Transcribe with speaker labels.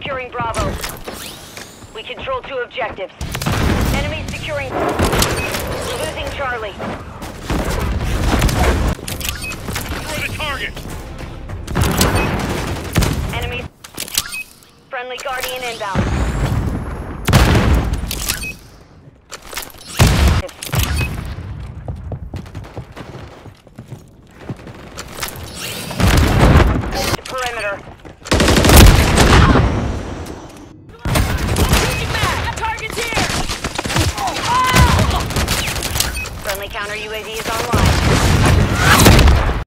Speaker 1: securing Bravo. We control 2 objectives. Enemy securing... Losing Charlie.
Speaker 2: Destroy the target!
Speaker 1: Enemy... Friendly Guardian inbound.